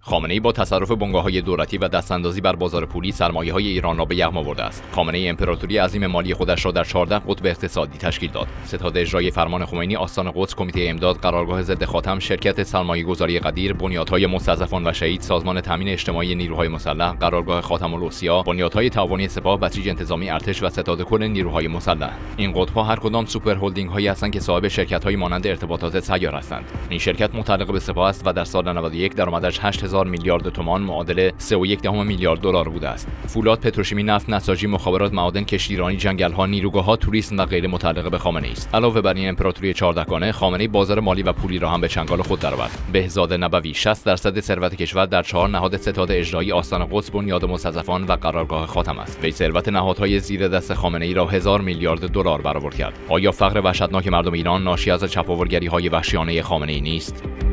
خامنه‌ای با تصرف بنگاه‌های دولتی و دستاندازی بر بازار پولی سرمایه‌های ایران را به یغما برده است. خامنه‌ای امپراتوری عظیم مالی خودش را در 14 قطب اقتصادی تشکیل داد. ستاد اجرایی فرمان خمینی، آستان قدس، کمیته امداد، قرارگاه ضد خاتم، شرکت سرمایه‌گذاری قدیر، بنیادهای مستضعفان و شهید، سازمان تامین اجتماعی نیروهای مسلح، قرارگاه خاتم الاسیا، بنیادهای تعاونی سپاه، بسیج انتظامی ارتش و ستاد کل نیروهای مسلح. این قطب‌ها هر کدام سوپر هلدینگ‌هایی هستند که صاحب شرکت‌های مانند ارتباطات سیار هستند. این شرکت متعلق به سپاه است و در سال 91 درآمدش 8000 میلیارد تومان معادل 3.1 میلیارد دلار بوده است. فولاد، پتروشیمی، نفت، نساجی، مخابرات، معادن، کشتیرانی، جنگل‌ها، نیروگاه‌ها، توریسم و غیره متعلق به خامنه‌ای است. علاوه بر این امپراتوری 14 گانه، خامنه‌ای بازار مالی و پولی را هم به چنگال خود درآورد. بهزاد نبوی 60% ثروت کشور در 4 نهاد ستاد اجرایی آستان قدس، بنیاد مستضعفان و قرارگاه خاتم است. وی ثروت نهادهای زیر دست خامنه‌ای را 1000 میلیارد دلار برآورد کرد. آیا فقر وحشتناک مردم ایران ناشی از چپاولگری‌های وحشیانه خامنه‌ای نیست؟